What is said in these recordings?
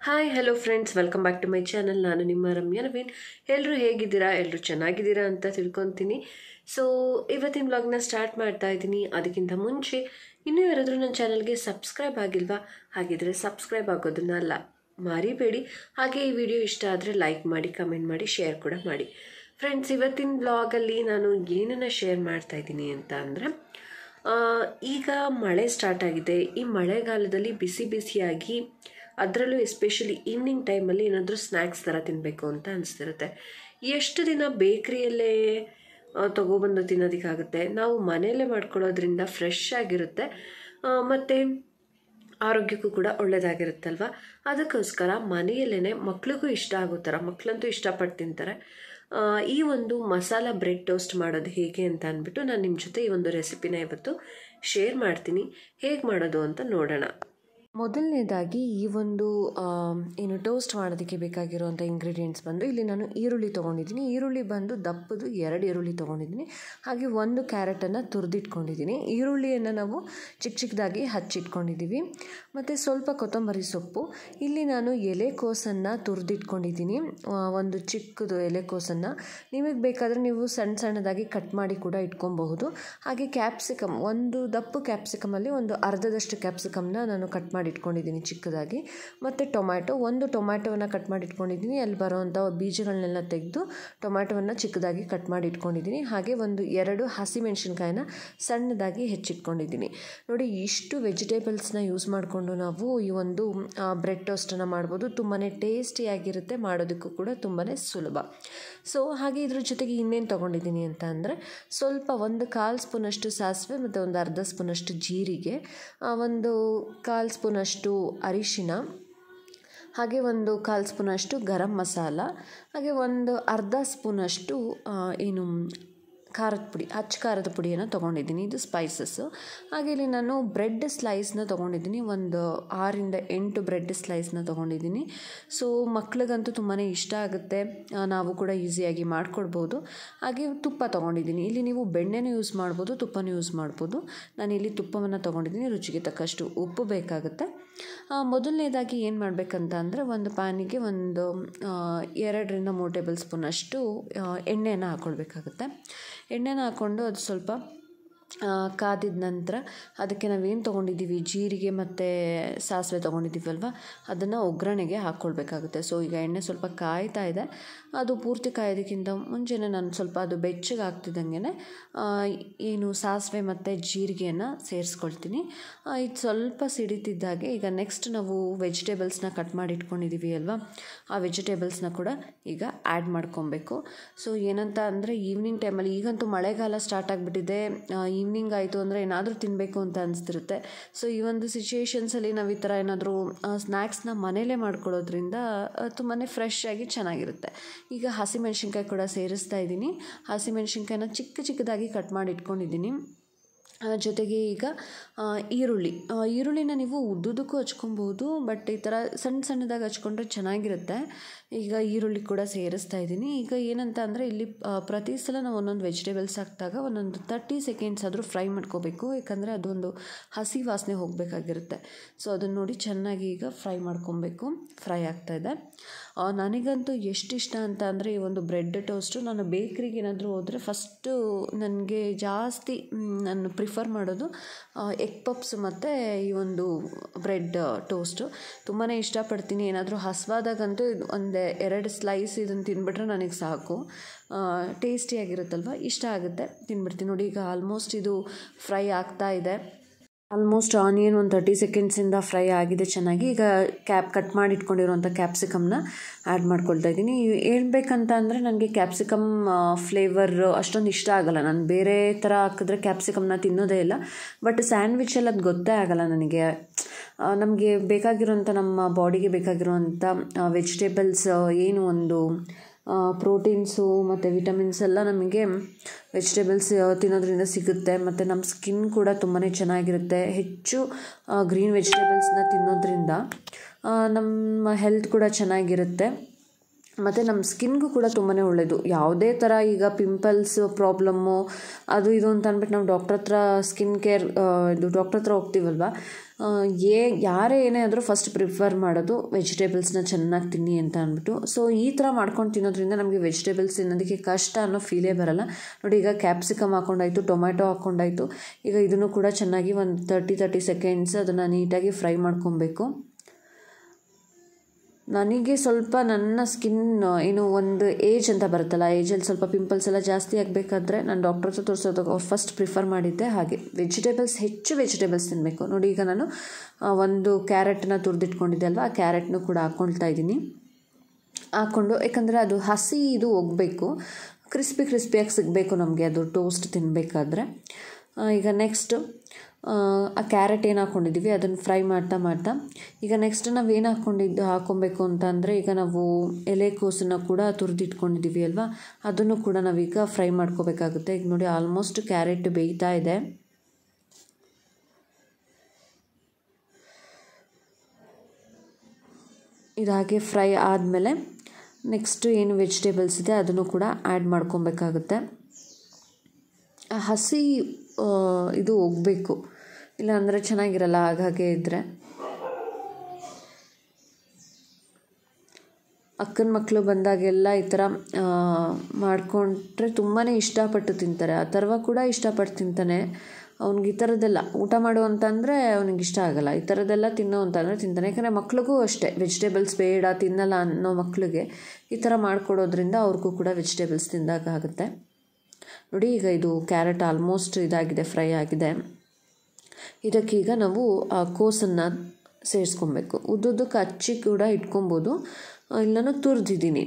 Hi hello friends, welcome back to my channel. ನಾನು ನಿಮ್ಮ ರಮ್ಯಾ ನವೀನ್. ಎಲ್ಲರೂ ಹೇಗಿದ್ದೀರಾ? ಎಲ್ಲರೂ ಚೆನ್ನಾಗಿದ್ದೀರಾ ಅಂತ ತಿಳ್ಕೊತೀನಿ. ಸೊ ಇವತ್ತಿನ ವ್ಲಾಗ್ನ ಸ್ಟಾರ್ಟ್ ಮಾಡ್ತಾ ಇದ್ದೀನಿ. ಅದಕ್ಕಿಂತ ಮುಂಚೆ ಇನ್ನೂ ಯಾರಾದರೂ ನನ್ನ ಚಾನಲ್ಗೆ ಸಬ್ಸ್ಕ್ರೈಬ್ ಆಗಿಲ್ವಾ? ಹಾಗಿದ್ರೆ ಸಬ್ಸ್ಕ್ರೈಬ್ ಆಗೋದನ್ನ ಮರಿಬೇಡಿ. ಹಾಗೆ ಈ ವಿಡಿಯೋ ಇಷ್ಟ ಆದರೆ ಲೈಕ್ ಮಾಡಿ, ಕಮೆಂಟ್ ಮಾಡಿ, ಶೇರ್ ಕೂಡ ಮಾಡಿ. ಫ್ರೆಂಡ್ಸ್, ಇವತ್ತಿನ ವ್ಲಾಗಲ್ಲಿ ನಾನು ಏನನ್ನು ಶೇರ್ ಮಾಡ್ತಾ ಇದ್ದೀನಿ ಅಂತ ಅಂದರೆ, ಈಗ ಮಳೆ ಸ್ಟಾರ್ಟ್ ಆಗಿದೆ. ಈ ಮಳೆಗಾಲದಲ್ಲಿ ಬಿಸಿ ಬಿಸಿಯಾಗಿ, ಅದರಲ್ಲೂ ಎಸ್ಪೆಷಲಿ ಈವ್ನಿಂಗ್ ಟೈಮಲ್ಲಿ ಏನಾದರೂ ಸ್ನ್ಯಾಕ್ಸ್ ಥರ ತಿನ್ನಬೇಕು ಅಂತ ಅನಿಸ್ತಿರುತ್ತೆ. ಎಷ್ಟು ದಿನ ಬೇಕ್ರಿಯಲ್ಲೇ ತೊಗೊಬಂದು ತಿನ್ನೋದಕ್ಕಾಗುತ್ತೆ? ನಾವು ಮನೆಯಲ್ಲೇ ಮಾಡ್ಕೊಳ್ಳೋದ್ರಿಂದ ಫ್ರೆಶ್ ಆಗಿರುತ್ತೆ ಮತ್ತು ಆರೋಗ್ಯಕ್ಕೂ ಕೂಡ ಒಳ್ಳೆಯದಾಗಿರುತ್ತಲ್ವ. ಅದಕ್ಕೋಸ್ಕರ ಮನೆಯಲ್ಲೇ ಮಕ್ಳಿಗೂ ಇಷ್ಟ ಆಗೋ ಥರ, ಮಕ್ಕಳಂತೂ ಇಷ್ಟಪಟ್ಟು ತಿಂತಾರೆ, ಈ ಒಂದು ಮಸಾಲ ಬ್ರೆಡ್ ಟೋಸ್ಟ್ ಮಾಡೋದು ಹೇಗೆ ಅಂತ ಅಂದ್ಬಿಟ್ಟು ನಾನು ನಿಮ್ಮ ಜೊತೆ ಈ ಒಂದು ರೆಸಿಪಿನ ಇವತ್ತು ಶೇರ್ ಮಾಡ್ತೀನಿ. ಹೇಗೆ ಮಾಡೋದು ಅಂತ ನೋಡೋಣ. ಮೊದಲನೇದಾಗಿ ಈ ಒಂದು ಏನು ಟೋಸ್ಟ್ ಮಾಡೋದಕ್ಕೆ ಬೇಕಾಗಿರುವಂಥ ಇಂಗ್ರೀಡಿಯೆಂಟ್ಸ್ ಬಂದು, ಇಲ್ಲಿ ನಾನು ಈರುಳ್ಳಿ ತೊಗೊಂಡಿದ್ದೀನಿ. ಈರುಳ್ಳಿ ಬಂದು ದಪ್ಪದು 2 ಈರುಳ್ಳಿ ತೊಗೊಂಡಿದ್ದೀನಿ. ಹಾಗೆ 1 ಕ್ಯಾರೆಟನ್ನು ತುರಿದಿಟ್ಕೊಂಡಿದ್ದೀನಿ. ಈರುಳ್ಳಿಯನ್ನು ನಾವು ಚಿಕ್ಕ ಚಿಕ್ಕದಾಗಿ ಹಚ್ಚಿಟ್ಕೊಂಡಿದ್ದೀವಿ. ಮತ್ತು ಸ್ವಲ್ಪ ಕೊತ್ತಂಬರಿ ಸೊಪ್ಪು. ಇಲ್ಲಿ ನಾನು ಎಲೆಕೋಸನ್ನು ತುರಿದಿಟ್ಕೊಂಡಿದ್ದೀನಿ, ಒಂದು ಚಿಕ್ಕದು ಎಲೆಕೋಸನ್ನು. ನಿಮಗೆ ಬೇಕಾದರೆ ನೀವು ಸಣ್ಣ ಸಣ್ಣದಾಗಿ ಕಟ್ ಮಾಡಿ ಕೂಡ ಇಟ್ಕೊಬಹುದು. ಹಾಗೆ ಕ್ಯಾಪ್ಸಿಕಮ್, ಒಂದು ದಪ್ಪು ಕ್ಯಾಪ್ಸಿಕಮಲ್ಲಿ ಒಂದು ಅರ್ಧದಷ್ಟು ಕ್ಯಾಪ್ಸಿಕಮ್ನ ನಾನು ಕಟ್ ಮಾಡಿ ಇಟ್ಕೊಂಡಿದ್ದೀನಿ ಚಿಕ್ಕದಾಗಿ. ಮತ್ತು ಒಂದು ಟೊಮ್ಯಾಟೋವನ್ನು ಕಟ್ ಮಾಡಿ ಇಟ್ಕೊಂಡಿದ್ದೀನಿ. ಅಲ್ಲಿ ಬರೋವಂಥ ಬೀಜಗಳನ್ನೆಲ್ಲ ತೆಗೆದು ಟೊಮ್ಯಾಟೋವನ್ನು ಚಿಕ್ಕದಾಗಿ ಕಟ್ ಮಾಡಿ ಇಟ್ಕೊಂಡಿದ್ದೀನಿ. ಹಾಗೆ 2 ಹಸಿಮೆಣಸಿನ್ಕಾಯಿನ ಸಣ್ಣದಾಗಿ ಹೆಚ್ಚಿಟ್ಕೊಂಡಿದ್ದೀನಿ. ನೋಡಿ, ಇಷ್ಟು ವೆಜಿಟೇಬಲ್ಸ್ನ ಯೂಸ್ ಮಾಡಿಕೊಂಡು ನಾವು ಈ ಒಂದು ಬ್ರೆಡ್ ಟೋಸ್ಟನ್ನು ಮಾಡ್ಬೋದು. ತುಂಬಾ ಟೇಸ್ಟಿಯಾಗಿರುತ್ತೆ, ಮಾಡೋದಕ್ಕೂ ಕೂಡ ತುಂಬಾ ಸುಲಭ. ಸೊ ಹಾಗೆ ಇದ್ರ ಜೊತೆಗೆ ಇನ್ನೇನು ತೊಗೊಂಡಿದ್ದೀನಿ ಅಂತ ಅಂದರೆ, ಸ್ವಲ್ಪ 1/4 ಸ್ಪೂನಷ್ಟು ಸಾಸಿವೆ ಮತ್ತು ಒಂದು ಅರ್ಧ ಸ್ಪೂನಷ್ಟು ಜೀರಿಗೆ, 1/4 ಸ್ಪೂನಷ್ಟು ಅರಿಶಿನ, ಹಾಗೆ 1/4 ಸ್ಪೂನಷ್ಟು ಗರಂ ಮಸಾಲ, ಹಾಗೆ ಒಂದು ಅರ್ಧ ಸ್ಪೂನಷ್ಟು ಖಾರದ ಪುಡಿ, ಖಾರದ ಪುಡಿಯನ್ನು ತೊಗೊಂಡಿದ್ದೀನಿ. ಇದು ಸ್ಪೈಸಸ್ಸು. ಹಾಗೆ ಇಲ್ಲಿ ನಾನು ಬ್ರೆಡ್ ಸ್ಲೈಸ್ನ ತೊಗೊಂಡಿದ್ದೀನಿ. ಒಂದು 6 ಇಂದ 8 ಬ್ರೆಡ್ ಸ್ಲೈಸ್ನ ತೊಗೊಂಡಿದ್ದೀನಿ. ಸೊ ಮಕ್ಳಿಗಂತೂ ತುಂಬಾ ಇಷ್ಟ ಆಗುತ್ತೆ, ನಾವು ಕೂಡ ಈಸಿಯಾಗಿ ಮಾಡಿಕೊಡ್ಬೋದು. ಹಾಗೆ ತುಪ್ಪ ತೊಗೊಂಡಿದ್ದೀನಿ. ಇಲ್ಲಿ ನೀವು ಬೆಣ್ಣೆನೂ ಯೂಸ್ ಮಾಡ್ಬೋದು, ತುಪ್ಪನೂ ಯೂಸ್ ಮಾಡ್ಬೋದು. ನಾನಿಲ್ಲಿ ತುಪ್ಪವನ್ನು ತೊಗೊಂಡಿದ್ದೀನಿ. ರುಚಿಗೆ ತಕ್ಕಷ್ಟು ಉಪ್ಪು ಬೇಕಾಗುತ್ತೆ. ಮೊದಲನೇದಾಗಿ ಏನು ಮಾಡಬೇಕಂತ ಅಂದರೆ, ಒಂದು ಪ್ಯಾನಿಗೆ 2 ರಿಂದ 3 ಟೇಬಲ್ ಸ್ಪೂನಷ್ಟು ಎಣ್ಣೆಯನ್ನು ಹಾಕ್ಕೊಳ್ಬೇಕಾಗುತ್ತೆ. ಎಣ್ಣೆನ ಹಾಕ್ಕೊಂಡು ಅದು ಸ್ವಲ್ಪ ಕಾದಿದ ನಂತರ ಅದಕ್ಕೆ ನಾವೇನು ತೊಗೊಂಡಿದ್ದೀವಿ, ಜೀರಿಗೆ ಮತ್ತು ಸಾಸಿವೆ ತೊಗೊಂಡಿದ್ದೀವಲ್ವ, ಅದನ್ನು ಒಗ್ಗರಣೆಗೆ ಹಾಕ್ಕೊಳ್ಬೇಕಾಗುತ್ತೆ. ಸೊ ಈಗ ಎಣ್ಣೆ ಸ್ವಲ್ಪ ಕಾಯ್ತಾ ಇದೆ. ಅದು ಪೂರ್ತಿ ಕಾಯೋದಕ್ಕಿಂತ ಮುಂಚೆನೇ ನಾನು ಸ್ವಲ್ಪ ಅದು ಬೆಚ್ಚಗೆ ಆಗ್ತಿದ್ದಂಗೆ ಸಾಸಿವೆ ಮತ್ತು ಜೀರಿಗೆಯನ್ನು ಸೇರಿಸ್ಕೊಳ್ತೀನಿ. ಇದು ಸ್ವಲ್ಪ ಸಿಡಿತಿದ್ದಾಗೆ ಈಗ ನೆಕ್ಸ್ಟ್ ನಾವು ವೆಜಿಟೇಬಲ್ಸ್ನ ಕಟ್ ಮಾಡಿ ಇಟ್ಕೊಂಡಿದ್ದೀವಿ ಅಲ್ವಾ, ಆ ವೆಜಿಟೇಬಲ್ಸ್ನ ಕೂಡ ಈಗ ಆ್ಯಡ್ ಮಾಡ್ಕೊಬೇಕು. ಸೊ ಏನಂತ ಅಂದರೆ, ಈವ್ನಿಂಗ್ ಟೈಮಲ್ಲಿ, ಈಗಂತೂ ಮಳೆಗಾಲ ಸ್ಟಾರ್ಟ್ ಆಗಿಬಿಟ್ಟಿದೆ, ಈವ್ನಿಂಗ್ ಆಯಿತು ಅಂದರೆ ಏನಾದರೂ ತಿನ್ನಬೇಕು ಅಂತ ಅನಿಸ್ತಿರುತ್ತೆ. ಸೊ ಈ ಒಂದು ಸಿಚುಯೇಷನ್ಸಲ್ಲಿ ನಾವು ಈ ಥರ ಏನಾದರೂ ಸ್ನ್ಯಾಕ್ಸ್ನ ಮನೇಲೇ ಮಾಡ್ಕೊಳ್ಳೋದ್ರಿಂದ ತುಂಬಾ ಫ್ರೆಶ್ ಆಗಿ ಚೆನ್ನಾಗಿರುತ್ತೆ. ಈಗ ಹಸಿಮೆಣ್ಸಿನ್ಕಾಯಿ ಕೂಡ ಸೇರಿಸ್ತಾ ಇದ್ದೀನಿ. ಹಸಿಮೆಣ್ಸಿನ್ಕಾಯಿನ ಚಿಕ್ಕದಾಗಿ ಕಟ್ ಮಾಡಿ ಇಟ್ಕೊಂಡಿದ್ದೀನಿ. ಜೊತೆಗೆ ಈಗ ಈರುಳ್ಳಿನ ನೀವು ಉದ್ದುದಕ್ಕೂ ಹಚ್ಕೊಬೋದು, ಬಟ್ ಈ ಥರ ಸಣ್ಣದಾಗಿ ಹಚ್ಕೊಂಡ್ರೆ ಚೆನ್ನಾಗಿರುತ್ತೆ. ಈಗ ಈರುಳ್ಳಿ ಕೂಡ ಸೇರಿಸ್ತಾ ಇದ್ದೀನಿ. ಈಗ ಏನಂತ ಅಂದರೆ, ಇಲ್ಲಿ ಪ್ರತಿ ಸಲ ನಾವು ಒಂದೊಂದು ವೆಜಿಟೇಬಲ್ಸ್ ಹಾಕಿದಾಗ 30 ಸೆಕೆಂಡ್ಸ್ ಆದರೂ ಫ್ರೈ ಮಾಡ್ಕೋಬೇಕು, ಯಾಕಂದರೆ ಅದೊಂದು ಹಸಿ ವಾಸನೆ ಹೋಗಬೇಕಾಗಿರುತ್ತೆ. ಸೊ ಅದನ್ನು ನೋಡಿ ಚೆನ್ನಾಗಿ ಈಗ ಫ್ರೈ ಮಾಡ್ಕೊಬೇಕು. ಫ್ರೈ ಆಗ್ತಾಯಿದೆ. ನನಗಂತೂ ಎಷ್ಟಿಷ್ಟ ಅಂತ ಅಂದರೆ, ಈ ಒಂದು ಬ್ರೆಡ್ ಟೋಸ್ಟು, ನಾನು ಬೇಕ್ರಿಗೆ ಏನಾದರೂ ಹೋದರೆ ಫಸ್ಟು ನನಗೆ ಜಾಸ್ತಿ ನಾನು ಪ್ರಿಫರ್ ಮಾಡೋದು ಎಗ್ ಪಪ್ಸ್ ಮತ್ತು ಈ ಒಂದು ಬ್ರೆಡ್ ಟೋಸ್ಟು ತುಂಬಾ ಇಷ್ಟಪಡ್ತೀನಿ. ಏನಾದರೂ ಹಸ್ವಾದಾಗಂತೂ 1-2 ಸ್ಲೈಸ್ ಇದನ್ನು ತಿಂದ್ಬಿಟ್ರೆ ನನಗೆ ಸಾಕು. ಟೇಸ್ಟಿಯಾಗಿರುತ್ತಲ್ವ, ಇಷ್ಟ ಆಗುತ್ತೆ, ತಿನ್ಬಿಡ್ತೀನಿ. ನೋಡಿ, ಈಗ ಆಲ್ಮೋಸ್ಟ್ ಇದು ಫ್ರೈ ಆಗ್ತಾ ಇದೆ. ಆಲ್ಮೋಸ್ಟ್ ಆನಿಯನ್ 30 ಸೆಕೆಂಡ್ಸಿಂದ ಫ್ರೈ ಆಗಿದೆ ಚೆನ್ನಾಗಿ. ಈಗ ಕಟ್ ಮಾಡಿ ಇಟ್ಕೊಂಡಿರುವಂಥ ಕ್ಯಾಪ್ಸಿಕಮ್ನ ಆ್ಯಡ್ ಮಾಡ್ಕೊಳ್ತಾ ಇದ್ದೀನಿ. ಹೇಳ್ಬೇಕಂತ ಅಂದರೆ, ನನಗೆ ಕ್ಯಾಪ್ಸಿಕಮ್ ಫ್ಲೇವರ್ ಅಷ್ಟೊಂದು ಇಷ್ಟ ಆಗೋಲ್ಲ. ನಾನು ಬೇರೆ ಥರ ಹಾಕಿದ್ರೆ ಕ್ಯಾಪ್ಸಿಕಮ್ನ ತಿನ್ನೋದೇ ಇಲ್ಲ. ಬಟ್ ಸ್ಯಾಂಡ್ವಿಚಲ್ಲಿ ಅದು ಗೊತ್ತೇ ಆಗೋಲ್ಲ ನನಗೆ. ನಮಗೆ ಬೇಕಾಗಿರೋಂಥ, ನಮ್ಮ ಬಾಡಿಗೆ ಬೇಕಾಗಿರುವಂಥ ವೆಜಿಟೇಬಲ್ಸ್ ಏನು ಒಂದು ಪ್ರೋಟೀನ್ಸು ಮತ್ತು ವಿಟಮಿನ್ಸ್ ಎಲ್ಲ ನಮಗೆ ವೆಜಿಟೇಬಲ್ಸ್ ತಿನ್ನೋದ್ರಿಂದ ಸಿಗುತ್ತೆ. ಮತ್ತು ನಮ್ಮ ಸ್ಕಿನ್ ಕೂಡ ತುಂಬಾ ಚೆನ್ನಾಗಿರುತ್ತೆ. ಹೆಚ್ಚು ಗ್ರೀನ್ ವೆಜಿಟೇಬಲ್ಸ್ನ ತಿನ್ನೋದ್ರಿಂದ ನಮ್ಮ ಹೆಲ್ತ್ ಕೂಡ ಚೆನ್ನಾಗಿರುತ್ತೆ. ಮತ್ತು ನಮ್ಮ ಸ್ಕಿನ್ಗೂ ಕೂಡ ತುಂಬಾ ಒಳ್ಳೆಯದು. ಯಾವುದೇ ಥರ ಈಗ ಪಿಂಪಲ್ಸ್ ಪ್ರಾಬ್ಲಮ್ಮು ಅದು ಇದು ಅಂತ ಅಂದ್ಬಿಟ್ಟು ನಾವು ಡಾಕ್ಟ್ರ್ ಹತ್ರ ಸ್ಕಿನ್ ಕೇರ್ ಡಾಕ್ಟ್ರ್ ಹತ್ರ ಹೋಗ್ತೀವಲ್ವ, ಯಾರೇ ಏನೇ ಆದರೂ ಫಸ್ಟ್ ಪ್ರಿಫರ್ ಮಾಡೋದು ವೆಜಿಟೇಬಲ್ಸ್ನ ಚೆನ್ನಾಗಿ ತಿನ್ನಿ ಅಂತ ಅಂದ್ಬಿಟ್ಟು. ಸೊ ಈ ಥರ ಮಾಡ್ಕೊಂಡು ತಿನ್ನೋದ್ರಿಂದ ನಮಗೆ ವೆಜಿಟೇಬಲ್ಸ್ ತಿನ್ನೋದಕ್ಕೆ ಕಷ್ಟ ಅನ್ನೋ ಫೀಲೇ ಬರಲ್ಲ. ನೋಡಿ, ಈಗ ಕ್ಯಾಪ್ಸಿಕಮ್ ಹಾಕ್ಕೊಂಡಾಯಿತು, ಟೊಮ್ಯಾಟೊ ಹಾಕ್ಕೊಂಡಾಯಿತು. ಈಗ ಇದನ್ನು ಕೂಡ ಚೆನ್ನಾಗಿ ಒಂದು 30 ಸೆಕೆಂಡ್ಸ್ ಅದನ್ನು ನೀಟಾಗಿ ಫ್ರೈ ಮಾಡ್ಕೊಬೇಕು. ನನಗೆ ಸ್ವಲ್ಪ ನನ್ನ ಸ್ಕಿನ್ ಏನು ಒಂದು ಏಜ್ ಅಂತ ಬರುತ್ತಲ್ಲ, ಏಜಲ್ಲಿ ಸ್ವಲ್ಪ ಪಿಂಪಲ್ಸ್ ಎಲ್ಲ ಜಾಸ್ತಿ ಆಗಬೇಕಾದ್ರೆ ನಾನು ಡಾಕ್ಟರ್ ಹತ್ರ ತೋರಿಸೋದಕ್ಕೆ ಫಸ್ಟ್ ಪ್ರಿಫರ್ ಮಾಡಿದ್ದೆ ಹಾಗೆ ಹೆಚ್ಚು ವೆಜಿಟೇಬಲ್ಸ್ ತಿನ್ನಬೇಕು. ನೋಡಿ, ಈಗ ನಾನು ಒಂದು ಕ್ಯಾರೆಟನ್ನ ತುರಿದಿಟ್ಕೊಂಡಿದ್ದೆ ಅಲ್ವಾ, ಆ ಕ್ಯಾರೆಟ್ನು ಕೂಡ ಹಾಕ್ಕೊಳ್ತಾ ಇದ್ದೀನಿ. ಹಾಕ್ಕೊಂಡು, ಯಾಕಂದರೆ ಅದು ಹಸಿ ಇದು ಹೋಗಬೇಕು, ಕ್ರಿಸ್ಪಿಯಾಗಿ ಸಿಗಬೇಕು ನಮಗೆ ಅದು ಟೋಸ್ಟ್ ತಿನ್ನಬೇಕಾದ್ರೆ. ಈಗ ನೆಕ್ಸ್ಟು ಆ ಕ್ಯಾರೆಟ್ ಏನು ಹಾಕ್ಕೊಂಡಿದ್ದೀವಿ ಅದನ್ನು ಫ್ರೈ ಮಾಡ್ತಾ ಈಗ ನೆಕ್ಸ್ಟ್ ನಾವು ಏನು ಹಾಕ್ಕೊಬೇಕು ಅಂತ ಅಂದರೆ, ಈಗ ನಾವು ಎಲೆಕೋಸನ್ನು ಕೂಡ ತುರಿದಿಟ್ಕೊಂಡಿದ್ದೀವಿ ಅಲ್ವಾ, ಅದನ್ನು ಕೂಡ ನಾವೀಗ ಫ್ರೈ ಮಾಡ್ಕೋಬೇಕಾಗುತ್ತೆ. ಈಗ ನೋಡಿ, ಆಲ್ಮೋಸ್ಟ್ ಕ್ಯಾರೆಟ್ ಬೇಯ್ತಾ ಇದೆ. ಇದಾಗೆ ಫ್ರೈ ಆದಮೇಲೆ ನೆಕ್ಸ್ಟು ಏನು ವೆಜಿಟೇಬಲ್ಸ್ ಇದೆ ಅದನ್ನು ಕೂಡ ಆ್ಯಡ್ ಮಾಡ್ಕೊಬೇಕಾಗುತ್ತೆ. ಹಸಿ ಇದು ಹೋಗಬೇಕು, ಇಲ್ಲ ಅಂದರೆ ಚೆನ್ನಾಗಿರಲ್ಲ ಹಾಗೆ ಇದ್ದರೆ. ಅಕ್ಕನ ಮಕ್ಕಳು ಬಂದಾಗೆಲ್ಲ ಈ ಥರ ಮಾಡಿಕೊಂಡ್ರೆ ತುಂಬಾ ಇಷ್ಟಪಟ್ಟು ತಿಂತಾರೆ. ಆ ಥರವ ಕೂಡ ಇಷ್ಟಪಟ್ಟು ತಿಂತಾನೆ. ಅವ್ನಿಗೆ ಈ ಥರದ್ದೆಲ್ಲ ಊಟ ಮಾಡು ಅಂತಂದರೆ ಅವ್ನಿಗೆ ಇಷ್ಟ ಆಗೋಲ್ಲ. ಈ ಥರದ್ದೆಲ್ಲ ತಿನ್ನೋ ಅಂತಂದರೆ ತಿಂತಾನೆ. ಯಾಕಂದರೆ ಮಕ್ಳಿಗೂ ಅಷ್ಟೇ, ವೆಜಿಟೇಬಲ್ಸ್ ಬೇಡ ತಿನ್ನಲ್ಲ ಅನ್ನೋ ಮಕ್ಕಳಿಗೆ ಈ ಥರ ಮಾಡಿಕೊಡೋದ್ರಿಂದ ಅವ್ರಿಗೂ ಕೂಡ ವೆಜಿಟೇಬಲ್ಸ್ ತಿಂದಾಗ ಆಗುತ್ತೆ. ನೋಡಿ, ಈಗ ಇದು ಕ್ಯಾರೆಟ್ ಆಲ್ಮೋಸ್ಟ್ ಇದಾಗಿದೆ, ಫ್ರೈ ಆಗಿದೆ. ಇದಕ್ಕೀಗ ನಾವು ಕೋಸನ್ನು ಸೇರಿಸ್ಕೊಬೇಕು. ಉದ್ದುದ್ದಕ್ಕೆ ಹಚ್ಚಿ ಕೂಡ ಇಟ್ಕೊಬೋದು, ಇಲ್ಲನೂ ತುರಿದಿದ್ದೀನಿ.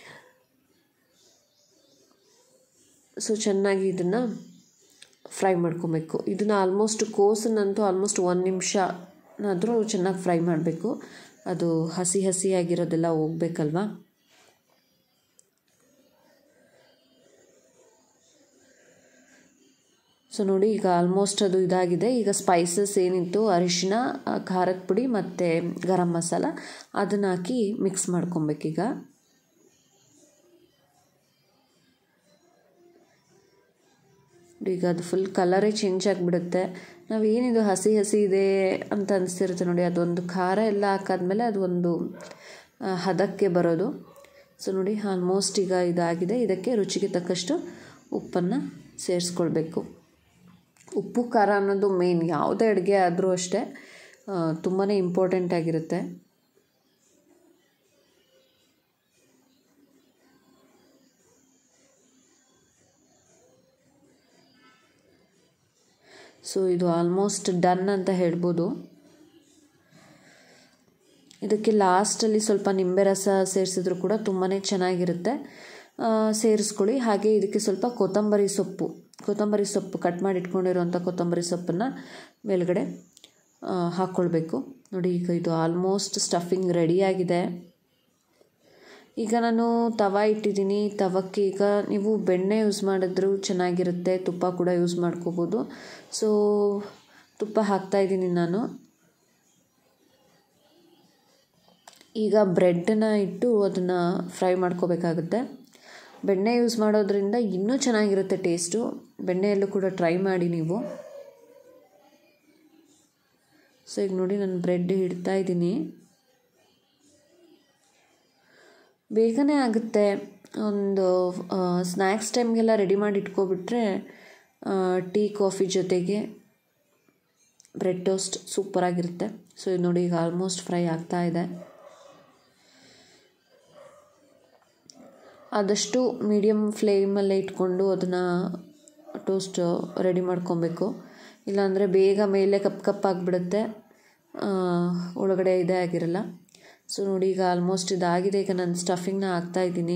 ಸೊ ಚೆನ್ನಾಗಿ ಇದನ್ನು ಫ್ರೈ ಮಾಡ್ಕೊಬೇಕು. ಇದನ್ನು ಆಲ್ಮೋಸ್ಟ್ ಕೋಸನ್ನಂತೂ ಆಲ್ಮೋಸ್ಟ್ 1 ನಿಮಿಷನಾದರೂ ಚೆನ್ನಾಗಿ ಫ್ರೈ ಮಾಡಬೇಕು. ಅದು ಹಸಿಯಾಗಿರೋದೆಲ್ಲ ಹೋಗ್ಬೇಕಲ್ವಾ. ಸೊ ನೋಡಿ, ಈಗ ಆಲ್ಮೋಸ್ಟ್ ಅದು ಇದಾಗಿದೆ. ಈಗ ಸ್ಪೈಸಸ್ ಏನಿತ್ತು, ಅರಿಶಿನ, ಖಾರದ ಪುಡಿ ಮತ್ತು ಗರಂ ಮಸಾಲ ಅದನ್ನು ಹಾಕಿ ಮಿಕ್ಸ್ ಮಾಡ್ಕೊಬೇಕೀಗ. ಈಗ ಅದು ಫುಲ್ ಕಲರೇ ಚೇಂಜ್ ಆಗಿಬಿಡುತ್ತೆ. ನಾವೇನಿದು ಹಸಿ ಇದೆ ಅಂತ ಅನಿಸ್ತಿರುತ್ತೆ ನೋಡಿ, ಅದೊಂದು ಖಾರ ಎಲ್ಲ ಹಾಕಾದ್ಮೇಲೆ ಅದು ಒಂದು ಹದಕ್ಕೆ ಬರೋದು. ಸೊ ನೋಡಿ, ಆಲ್ಮೋಸ್ಟ್ ಈಗ ಇದಾಗಿದೆ. ಇದಕ್ಕೆ ರುಚಿಗೆ ತಕ್ಕಷ್ಟು ಉಪ್ಪನ್ನು ಸೇರಿಸ್ಕೊಳ್ಬೇಕು. ಉಪ್ಪು ಖಾರ ಅನ್ನೋದು ಮೇನ್, ಯಾವುದೇ ಅಡುಗೆ ಆದರೂ ಅಷ್ಟೇ ತುಂಬಾ ಇಂಪಾರ್ಟೆಂಟ್ ಆಗಿರುತ್ತೆ. ಸೊ ಇದು ಆಲ್ಮೋಸ್ಟ್ ಡನ್ ಅಂತ ಹೇಳ್ಬೋದು. ಇದಕ್ಕೆ ಲಾಸ್ಟಲ್ಲಿ ಸ್ವಲ್ಪ ನಿಂಬೆ ರಸ ಸೇರಿಸಿದ್ರು ಕೂಡ ತುಂಬಾ ಚೆನ್ನಾಗಿರುತ್ತೆ. ಸೇರಿಸ್ಕೊಳ್ಳಿ. ಹಾಗೆ ಇದಕ್ಕೆ ಸ್ವಲ್ಪ ಕೊತ್ತಂಬರಿ ಸೊಪ್ಪು ಕಟ್ ಮಾಡಿ ಇಟ್ಕೊಂಡಿರೋಂಥ ಕೊತ್ತಂಬರಿ ಸೊಪ್ಪನ್ನು ಮೇಲ್ಗಡೆ ಹಾಕ್ಕೊಳ್ಬೇಕು. ನೋಡಿ, ಈಗ ಇದು ಆಲ್ಮೋಸ್ಟ್ ಸ್ಟಫಿಂಗ್ ರೆಡಿಯಾಗಿದೆ. ಈಗ ನಾನು ತವಾ ಇಟ್ಟಿದ್ದೀನಿ. ತವಕ್ಕೆ ಈಗ ನೀವು ಬೆಣ್ಣೆ ಯೂಸ್ ಮಾಡಿದ್ರೂ ಚೆನ್ನಾಗಿರುತ್ತೆ, ತುಪ್ಪ ಕೂಡ ಯೂಸ್ ಮಾಡ್ಕೋಬೋದು. ಸೊ ತುಪ್ಪ ಹಾಕ್ತಾಯಿದ್ದೀನಿ ನಾನು. ಈಗ ಬ್ರೆಡ್ಡನ್ನ ಇಟ್ಟು ಅದನ್ನು ಫ್ರೈ ಮಾಡ್ಕೋಬೇಕಾಗುತ್ತೆ. ಬೆಣ್ಣೆ ಯೂಸ್ ಮಾಡೋದ್ರಿಂದ ಇನ್ನೂ ಚೆನ್ನಾಗಿರುತ್ತೆ ಟೇಸ್ಟು. ಬೆಣ್ಣೆಯಲ್ಲೂ ಕೂಡ ಟ್ರೈ ಮಾಡಿ ನೀವು. ಸೊ ಈಗ ನೋಡಿ, ನಾನು ಬ್ರೆಡ್ ಇಡ್ತಾ ಇದ್ದೀನಿ. ಬೇಗನೆ ಆಗುತ್ತೆ. ಒಂದು ಸ್ನ್ಯಾಕ್ಸ್ ಟೈಮ್ಗೆಲ್ಲ ರೆಡಿ ಮಾಡಿ ಇಟ್ಕೊಬಿಟ್ರೆ ಟೀ ಕಾಫಿ ಜೊತೆಗೆ ಬ್ರೆಡ್ ಟೋಸ್ಟ್ ಸೂಪರಾಗಿರುತ್ತೆ. ಸೊ ಇದು ನೋಡಿ, ಈಗ ಆಲ್ಮೋಸ್ಟ್ ಫ್ರೈ ಆಗ್ತಾ ಇದೆ. ಆದಷ್ಟು ಮೀಡಿಯಮ್ ಫ್ಲೇಮಲ್ಲೇ ಇಟ್ಕೊಂಡು ಅದನ್ನು ಟೋಸ್ಟ್ ರೆಡಿ ಮಾಡ್ಕೊಬೇಕು. ಇಲ್ಲಾಂದರೆ ಬೇಗ ಮೇಲೆ ಕಪ್ಪಾಗಿಬಿಡುತ್ತೆ, ಒಳಗಡೆ ಇದೇ ಆಗಿರಲ್ಲ. ಸೊ ನೋಡಿ, ಈಗ ಆಲ್ಮೋಸ್ಟ್ ಇದಾಗಿದೆ. ಈಗ ನಾನು ಸ್ಟಫಿಂಗ್ನ ಹಾಕ್ತಾಯಿದ್ದೀನಿ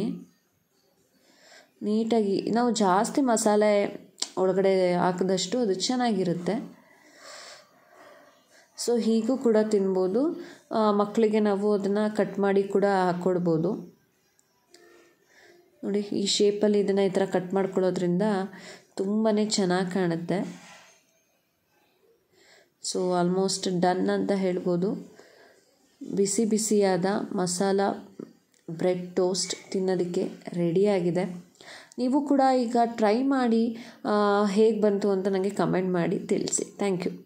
ನೀಟಾಗಿ. ನಾವು ಜಾಸ್ತಿ ಮಸಾಲೆ ಒಳಗಡೆ ಹಾಕಿದಷ್ಟು ಅದು ಚೆನ್ನಾಗಿರುತ್ತೆ. ಸೊ ಹೀಗೂ ಕೂಡ ತಿನ್ಬೋದು. ಮಕ್ಕಳಿಗೆ ನಾವು ಅದನ್ನು ಕಟ್ ಮಾಡಿ ಕೂಡ ಹಾಕ್ಕೊಡ್ಬೋದು. ನೋಡಿ, ಈ ಶೇಪಲ್ಲಿ ಇದನ್ನು ಈ ಥರ ಕಟ್ ಮಾಡ್ಕೊಳ್ಳೋದ್ರಿಂದ ತುಂಬಾ ಚೆನ್ನಾಗಿ ಕಾಣುತ್ತೆ. ಸೊ ಆಲ್ಮೋಸ್ಟ್ ಡನ್ ಅಂತ ಹೇಳ್ಬೋದು. ಬಿಸಿಯಾದ ಮಸಾಲ ಬ್ರೆಡ್ ಟೋಸ್ಟ್ ತಿನ್ನೋದಕ್ಕೆ ರೆಡಿಯಾಗಿದೆ. ನೀವು ಕೂಡ ಈಗ ಟ್ರೈ ಮಾಡಿ ಹೇಗೆ ಬಂತು ಅಂತ ನನಗೆ ಕಮೆಂಟ್ ಮಾಡಿ ತಿಳಿಸಿ. Thank you.